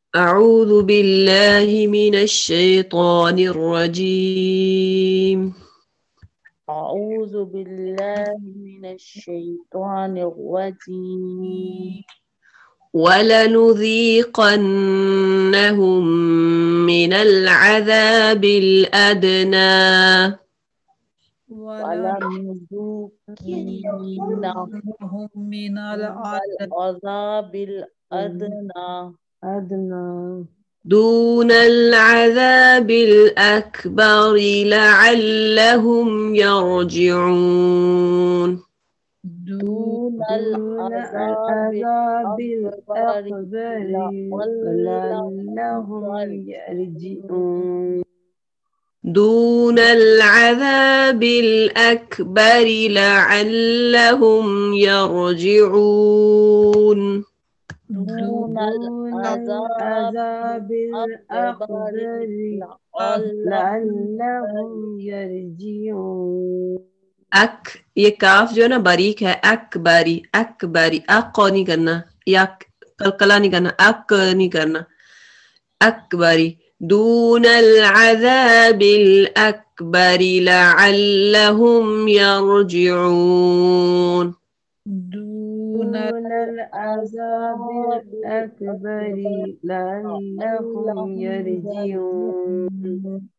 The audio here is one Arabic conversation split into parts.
أعوذ بالله من الشيطان الرجيم أعوذ بالله من الشيطان الرجيم ولنذيقنهم من العذاب الأدنى ولنذوقنهم من العذاب الأدنى دون العذاب الأكبر لعلهم يرجعون دون العذاب الأكبر لعلهم يرجعون دون العذاب الأكبر لعلهم يرجعون دون العذاب الأكبر لعلهم يرجعون ये काफ जो है ना बारीक है अकबारी अकबारी अक नहीं करना या कलकला नहीं करना अक नहीं करना अकबारी दून العذاب الأكبر لعلهم يرجعون دون العذاب الأكبر لعلهم يرجعون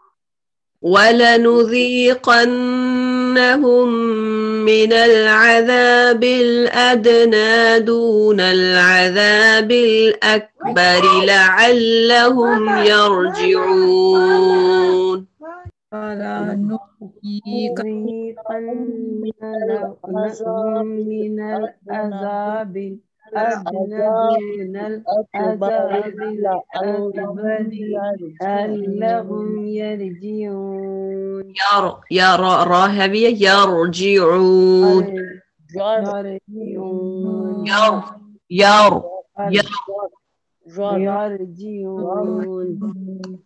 ولنذيقنهم من العذاب الأدنى دون العذاب الأكبر لعلهم يرجعون ولنذيقنهم من العذاب الأدنى دون العذاب الأكبر لعلهم يرجعون يا را هذه يرجعون يرجعون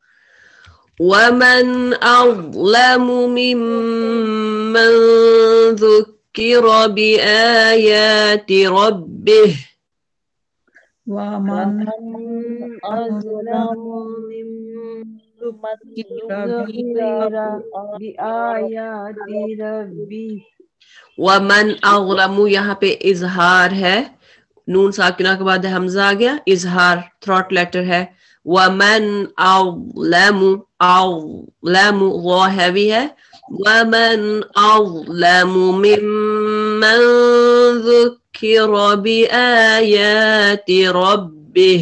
ومن أظلم ممن ذكر بآيات ربه ومن أظلم ممن ذكر بآيات ربه वमन अज़लमु यहाँ पे इजहार है नून साकिना के बाद हमजा आ गया इजहार थ्रॉट लेटर है वमन अज़लमु अज़लमु वो हैवी है वमन अज़लमु मिम्मन ذُكِّرَ بآيات ربه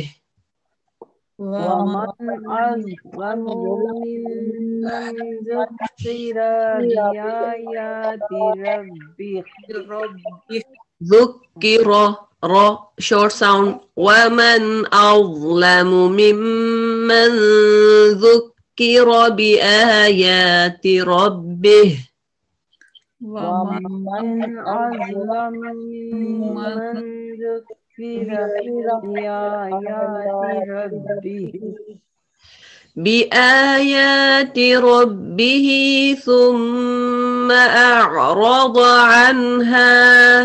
ومن أظلم ممن ذكر بآيات ربه ذكر را short sound ومن أظلم ممن ذكر بآيات ربه ومن أظلم ممن ذكر بآيات ربه ثم أعرض عنها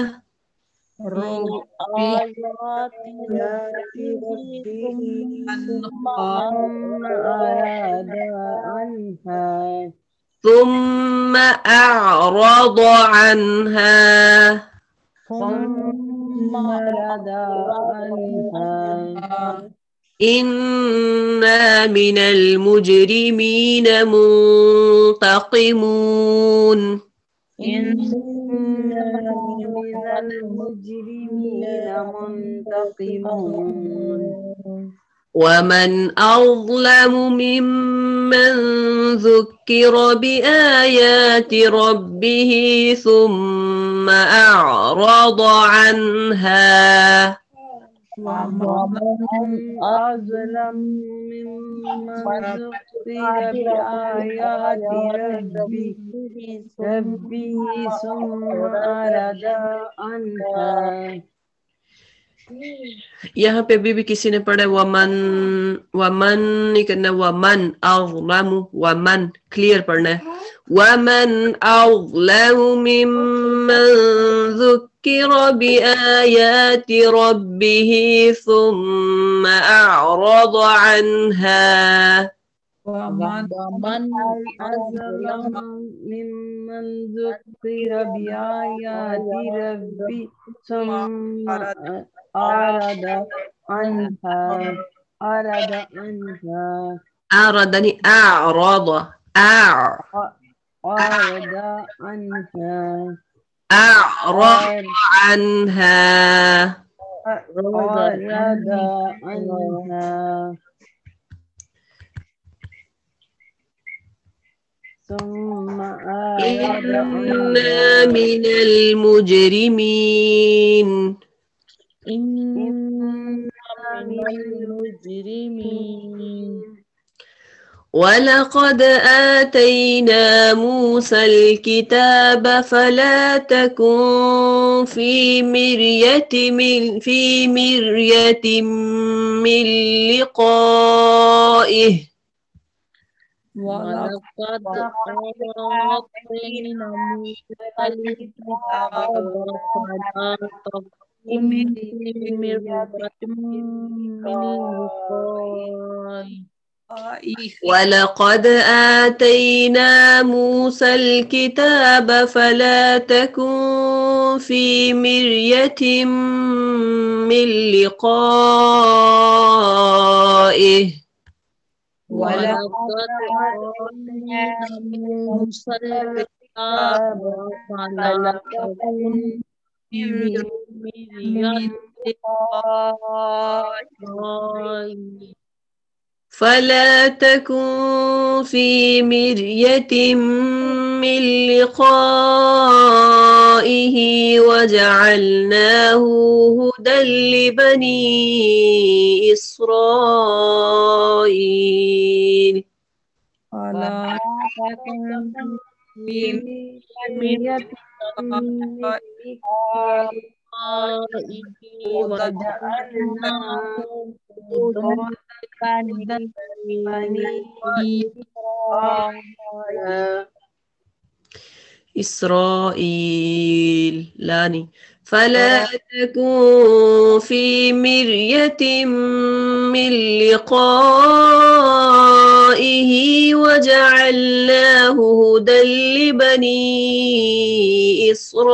ثم أعرض عنها إنا من المجرمين منتقمون ومن أظلم ممن ذكر بآيات ربه ثم أعرض عنها ومن أظلم ممن ذكر بآيات ربه ثم أعرض عنها यहाँ पे अभी भी किसी ने पढ़ा वमन वमन नहीं करना वमन अज़लमु वमन क्लियर पढ़ना है ومن أظلم ممن ذكر بآيات ربه ثم أعرض عنها ومن أظلم ممن ذكر بآيات ربي ثم أعرض عنها أعرضني أعرض أعرض عنها أعرض عنها ثم أعرض إنا من المجرمين ولقد آتينا موسى الكتاب فلا تكن في مرية من لقائه ولقد آتينا موسى الكتاب فلا تكن في مرية من لقائه ولقد آتينا موسى الكتاب فلا تكن في مرية من لقائه ولقد آتينا موسى الكتاب فلا تكن في مرية فلا تكن في مرية من لقائه وجعلناه هدى لبني إسرائيل فلا تكن في مرية من وجعلناه هدى إسرائيل لاني فلا تكن في مرية من لقائه وجعلناه هدى لبني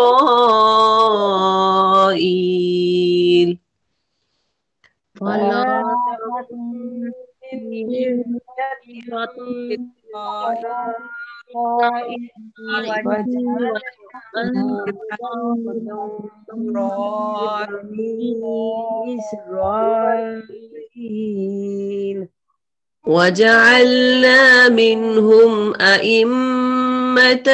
إسرائيل فلا تكن في إسرائيل وجعلنا منهم أئمة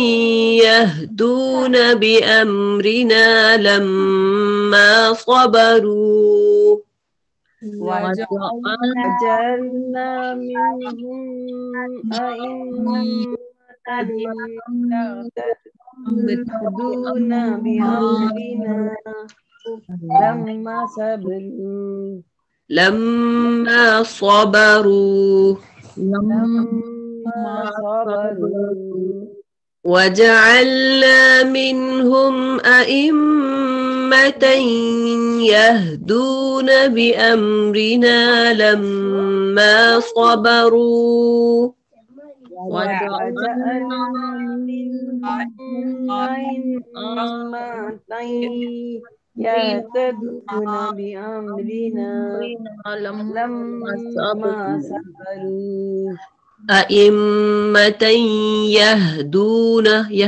يهدون بأمرنا لما صبروا وجعلنا منهم أئمة يهدون بأمرنا لما صبروا وجعلنا منهم أئمة يهدون بأمرنا لما صبروا وجعلنا منهم أئمة يهتدون بأمرنا لما صبروا أئمة يهدون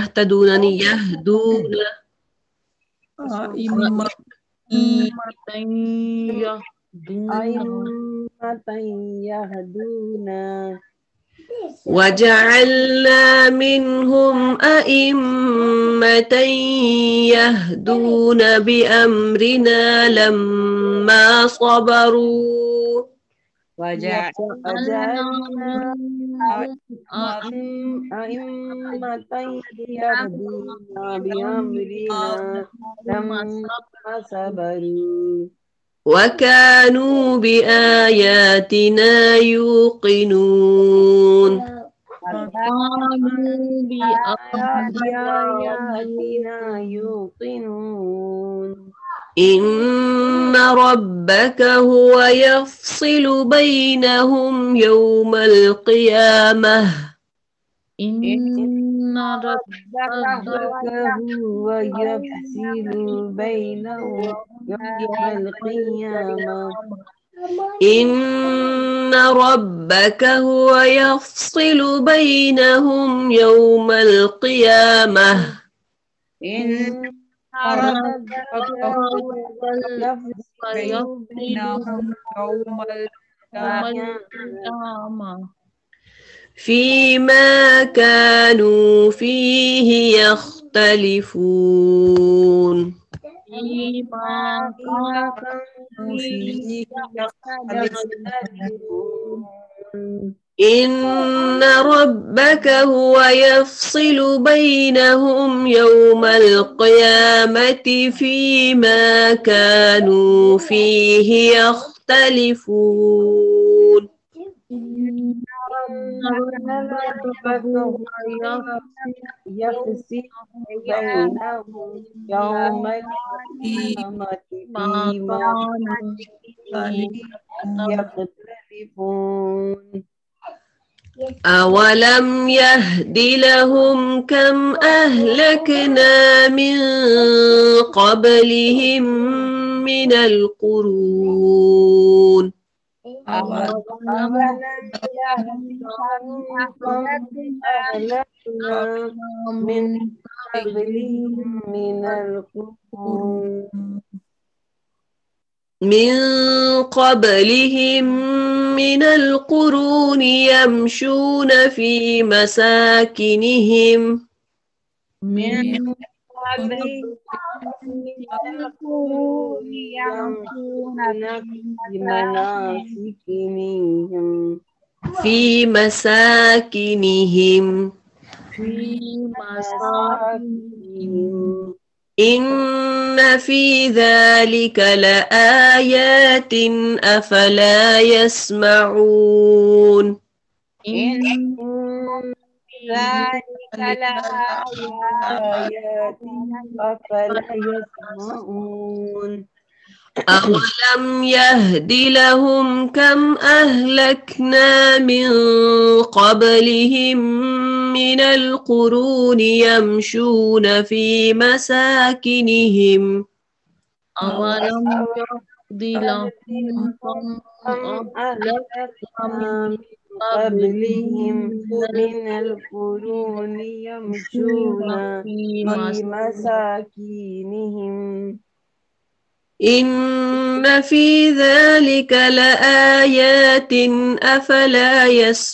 وجعلنا منهم أئمة يهدون بأمرنا لما صبروا وجعلنا أئمة يهدون بأمرنا لما صبروا وكانوا بآياتنا يوقنون كانوا بآياتنا يوقنون إن ربك هو يفصل بينهم يوم القيامة إن ربك هو يفصل بينهم يوم القيامة إن ربك هو يفصل بينهم يوم القيامة إن ربك هو يفصل بينهم يوم القيامة فيما كانوا فيه يختلفون فيما كانوا فيه يختلفون إن ربك هو يفصل بينهم يوم القيامة فيما كانوا فيه يختلفون إن ربك هو يفصل بينهم يوم القيامة فيما فيه يختلفون أولم يهد لهم كم أهلكنا من قبلهم من القرون أولم يهد لهم كم أهلكنا من قبلهم من القرون يمشون في مساكنهم من قبلهم القرون يمشون في مناسكهم في مساكنهم إن في ذلك لآيات أفلا يسمعون إن ذلك لآيات أفلا يسمعون أولم يهد لهم كم أهلكنا من قبلهم من القرون يمشون في مساكنهم أولم يهد لهم كم أهلكنا من قبلهم من القرون يمشون في مساكنهم إن في ذلك لآيات أفلا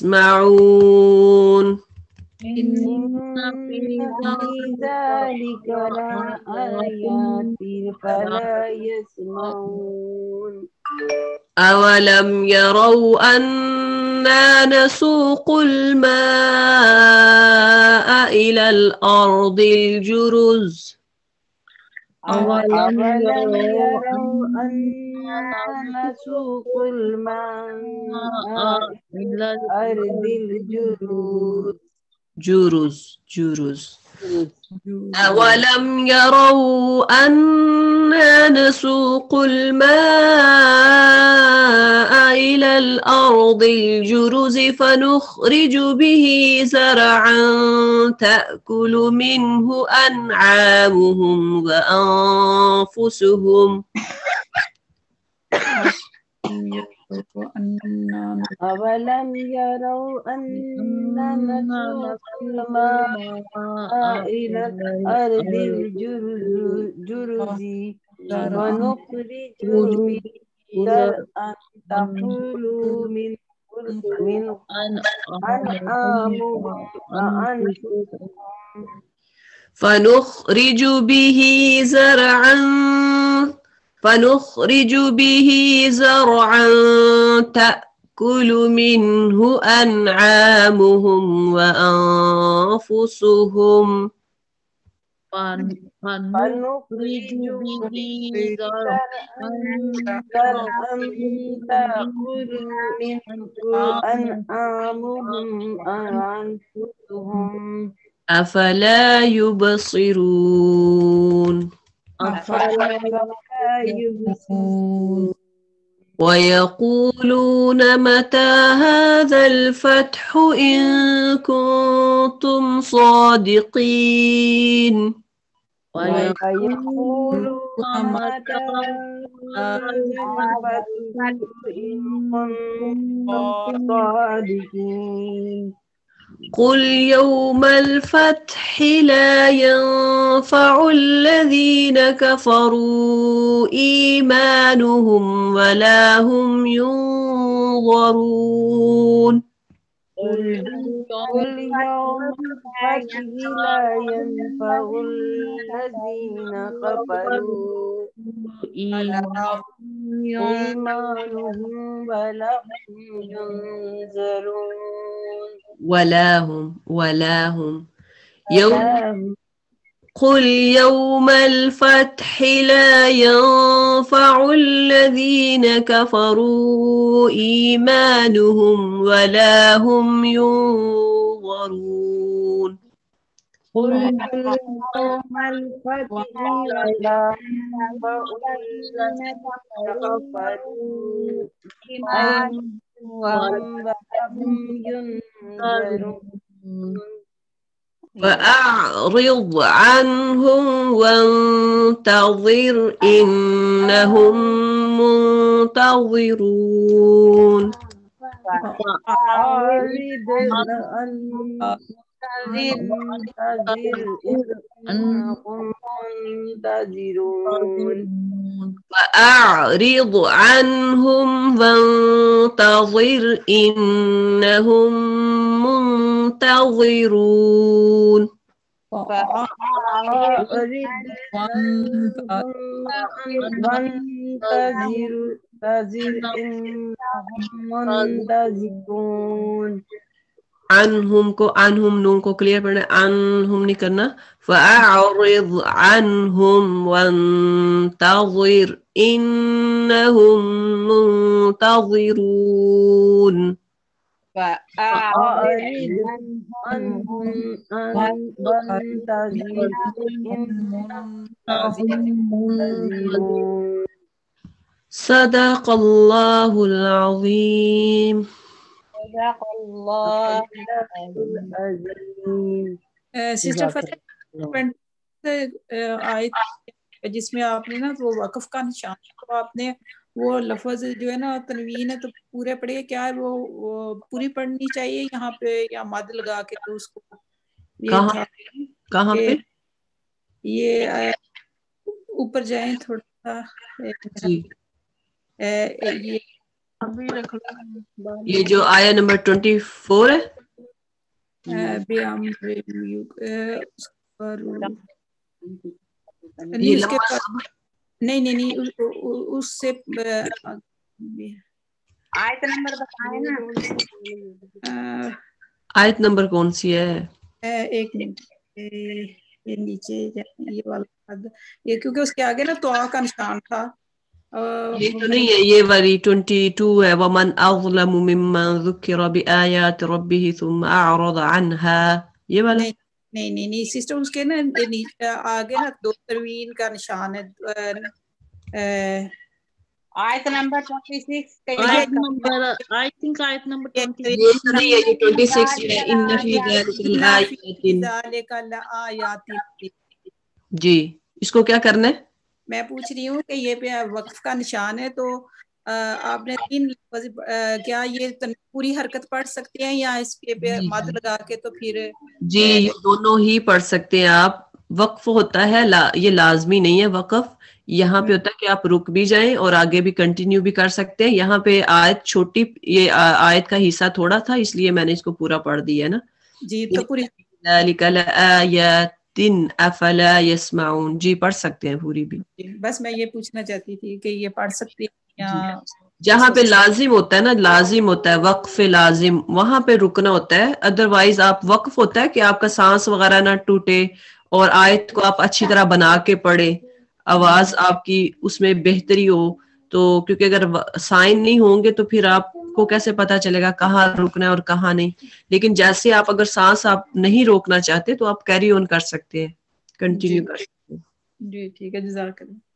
يسمعون إن في ذلك لآيات فلا يسمعون أولم يروا أنا نسوق الماء إلى الأرض الجرز أولم يروا أنا نسوق الماء إلى الأرض جرز أولم يروا أنا نسوق الماء إلى الأرض الجرز فنخرج به زرعا تأكل منه أنعامهم وأنفسهم أولم يروا أنا نسوق الماء إلى الأرض الجرز ونخرج به زرعا تأكل منه أنعامهم وأنفسهم فنخرج به زرعا تأكل منه أنعامهم وأنفسهم فنخرج به زرعا تأكل منه أنعامهم وأنفسهم أفلا يبصرون أفلا يبصرون ويقولون متى هذا الفتح إن كنتم صادقين ويقولون متى هذا الفتح إن كنتم صادقين قل يوم الفتح لا ينفع الذين كفروا إيمانهم ولا هم ينظرون قل يوم الفتح لا ينفع الذين كفروا إيمانهم ولا هم ينذرون ولا هم يوم قل يوم الفتح لا ينفع الذين كفروا إيمانهم ولا هم ينظرون قل يوم الفتح لا ينفع الذين كفروا إيمانهم ولا هم ينذرون فأعرض عنهم وانتظر إنهم منتظرون فأعرض عنهم وانتظر إنهم منتظرون فأعرض عنهم وانتظر إنهم منتظرون فأعرض عنهم وانتظر إنهم منتظرون عنهم नून को क्लियर पढ़ना عنهم नहीं करना فأعرض عنهم وانتظر إنهم منتظرون فأعرض عنهم وانتظر إنهم منتظرون صدق الله العظيم صدق الله العظيم सिस्टर फतेह आयत जिसमें आपने ना वो वक़फ़ का निशान तो आपने वो लफ्ज़ जो है ना तनवीन है तो पूरे पढ़िए क्या है वो पूरी पढ़नी चाहिए यहाँ पे या मद लगा के तो उसको कहाँ पे ये ऊपर जाएं थोड़ा सा ये अभी रख लो ये जो आया नंबर 24 है नहीं उससे आयत नंबर बताए ना आयत नंबर कौन सी है एक मिनट ये नीचे ये वाला ये क्योंकि उसके आगे ना तो का निशान था ये तो नहीं है ये वाली 22 है वमन अज़लमु मिम्मन ज़ुकिरा बिआयाति रब्बिही सुम्मा अअरज़ अन्हा ये वाला नहीं सिस्टर उसके ना आगे ना दो तरवीन का निशान है आयत नंबर 26 आयत नंबर आई थिंक आयत नंबर 26 ये नहीं है ये 26 है इन्ना फी ज़ालिका लआयातिन जी इसको क्या करना है मैं पूछ रही हूँ कि ये पे वक्फ का निशान है तो आपने 3 क्या ये पूरी हरकत पढ़ सकते हैं या इस पे मद लगा के तो फिर जी ये दोनों ही पढ़ सकते हैं आप वक्फ होता है ये लाजमी नहीं है वक्फ यहाँ पे होता है कि आप रुक भी जाएं और आगे भी कंटिन्यू भी कर सकते हैं यहाँ पे आयत छोटी ये आयत का हिस्सा थोड़ा था इसलिए मैंने इसको पूरा पढ़ दिया है ना जी तो पूरी अफला यस्माऊन जी पढ़ सकते हैं पूरी भी बस मैं ये पूछना चाहती थी कि ये पढ़ सकती है या जहाँ पे लाजिम होता है ना लाजिम होता है वक्फ लाजिम वहां पे रुकना होता है अदरवाइज आप वक्फ होता है कि आपका सांस वगैरह ना टूटे और आयत को आप अच्छी तरह बना के पढ़े, आवाज आपकी उसमें बेहतरी हो। तो क्योंकि अगर साइन नहीं होंगे तो फिर आपको कैसे पता चलेगा कहाँ रुकना है और कहाँ नहीं। लेकिन जैसे आप अगर सांस आप नहीं रोकना चाहते तो आप कैरी ऑन कर सकते हैं, कंटिन्यू कर सकते हैं। जी ठीक है, जज़ाकल्लाह।